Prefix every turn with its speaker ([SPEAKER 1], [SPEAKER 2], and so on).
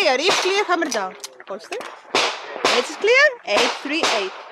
[SPEAKER 1] clear. If clear, hammer down. Holster. Edge is clear. 8, 3, 8.